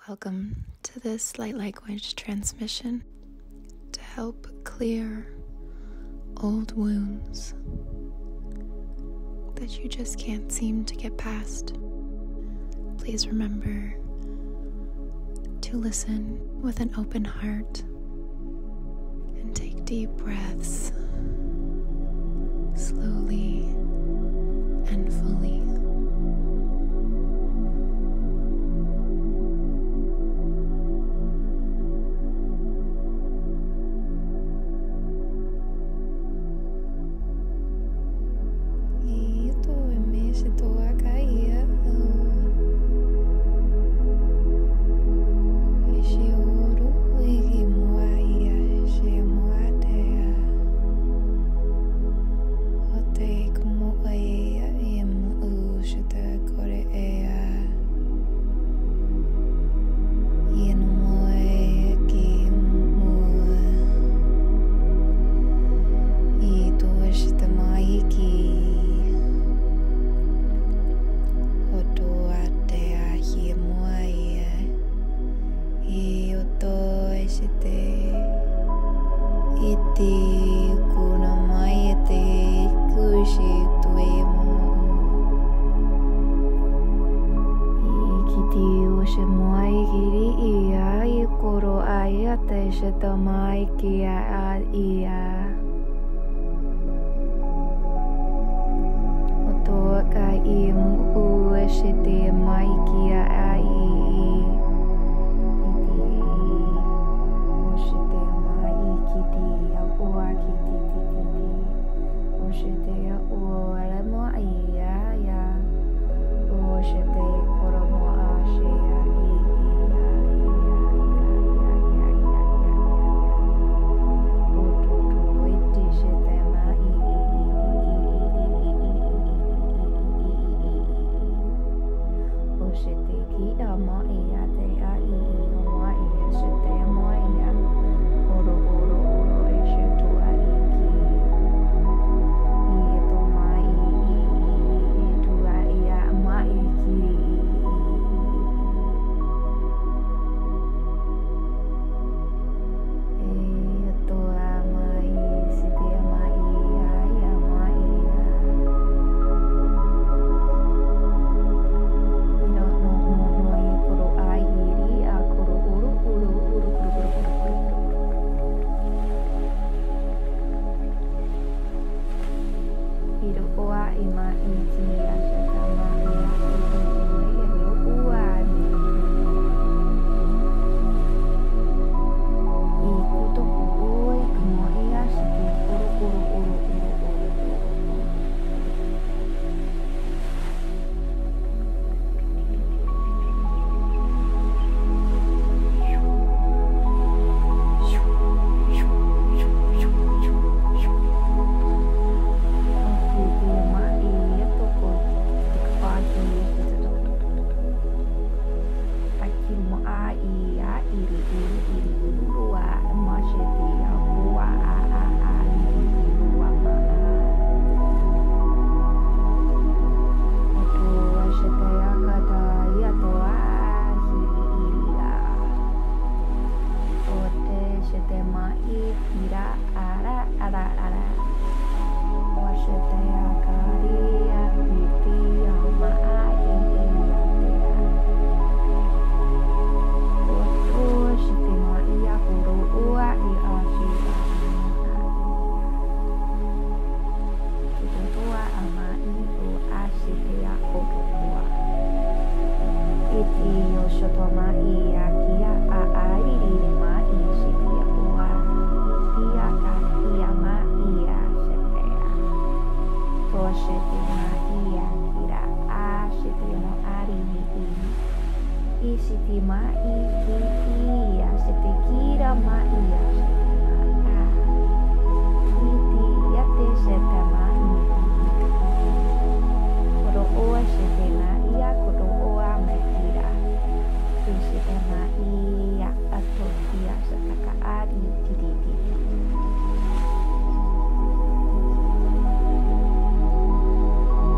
Welcome to this light language transmission to help clear old wounds that you just can't seem to get past. Please remember to listen with an open heart and take deep breaths slowly and fully.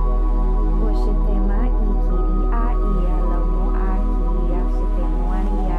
Maria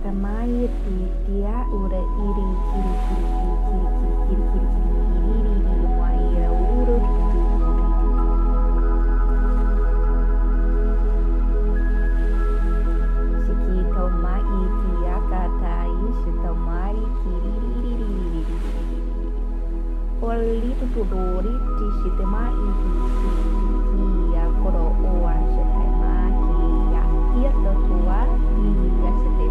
mai dia ura iri kiri kiri kiri kiri kiri kiri kiri mai ura siki tau mai dia katai si tau mai kiri oli tu dori ti si te mai kiri ya koro oa se te mai ya ia to tua ia se te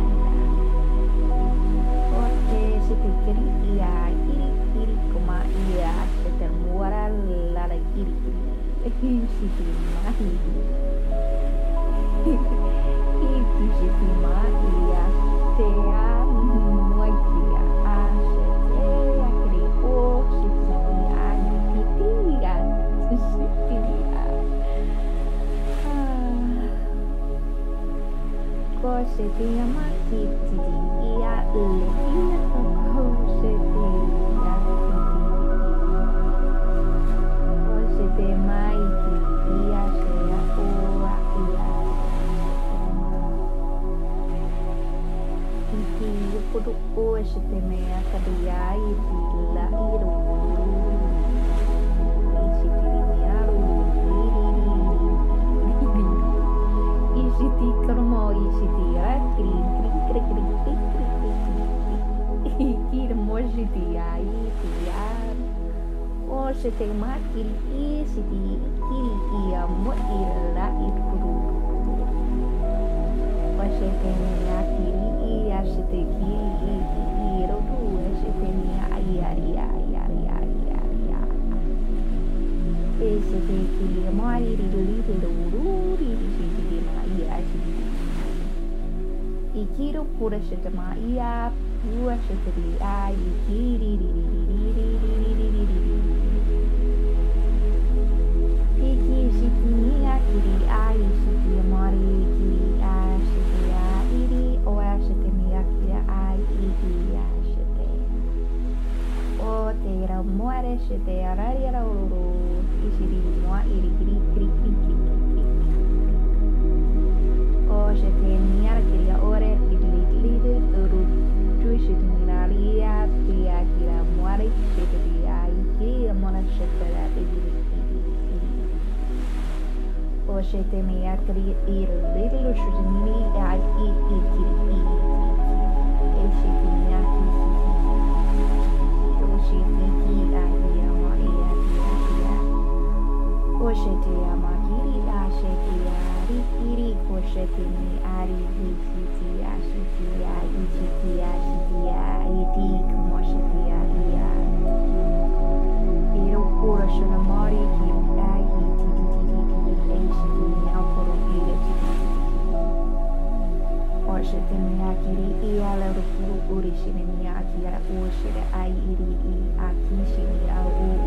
kiri ia iri kuma ia se te muara lara iri si te mai si te mai ia te a mua kia a se te a kiri o si te mai a kitiga si te ia ko se te mai kiti ia le ia se te mea kariai ti la iru isi ti miaru isi ti karmo isi ti akri kri kri kri kri kri kri mo si ti ai ti ar o se te makiri isi ti kiri ia mo ira iru o se te mea kiri ia se te kiri se te mea e se te kiri mai ri si te mai i kiro pura se te mai pua se te ai i kiri i ki si te mea kiri ai si te mai kiri a se te a iri o a se te mea kiri ai i kiri a o te ra moare se te arari ara oro i si ri moa i ri kiri kiri kiri kiri o se te niara kiri a ore i li li turu tui se te niraria te a kira moare se te ri a i kiri a mona se te ra i ri o se te mea kiri i ri lu su te nini a i kiri e se te mea kiri si tiki a ia ma ia ia o se te ama kiri a se te a rikiri ko se te ni ari hi si ti a si ti a i si ti a si ti a i ti como se te a ia i ro kura se na mari kiri a i ti e si ti ni a koro i e ti o se te ni a kiri i a la ro kuru uri si ni a ki a o se te ai iri a kisi ni a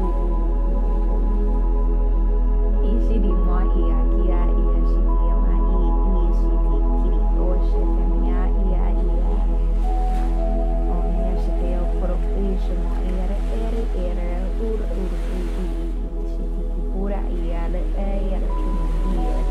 i si di moa i a ki a i a si ti a ma i si ti kiri o se te mea i a o mea se te o koro i se mo ere ura i si ti ki pura i a le e i a le tunu i a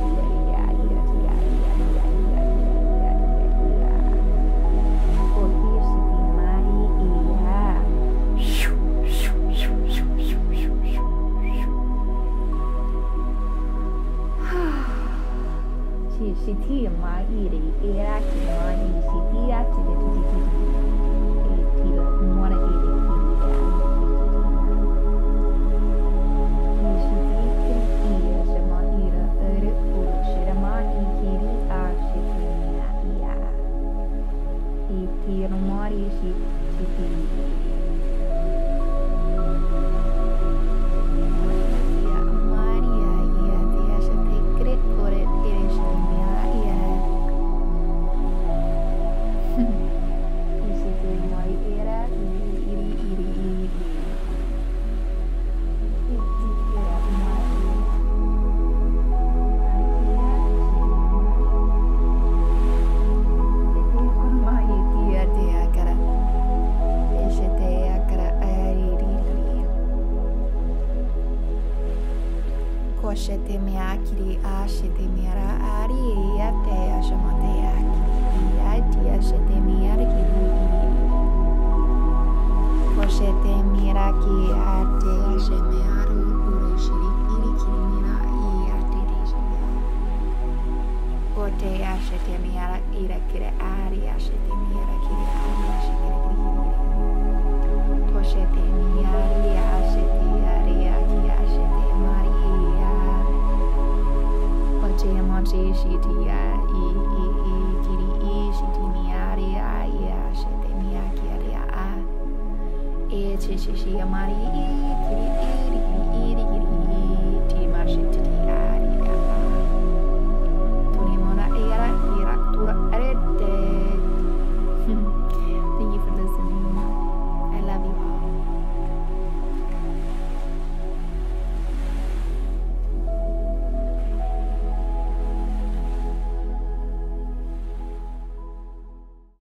si ti mai iri era ki mai si ti a ti de ti e ti la mora iri ki si ti ki se mai ira ere u se ra mai kiri a si ti ia e ti no mori si ti se te mea kiri a se te mea ra ari e a te a se mo te a kiri a te a se amonte shiti ya kiri shiti miari ya shete miaki a chichi amari kiri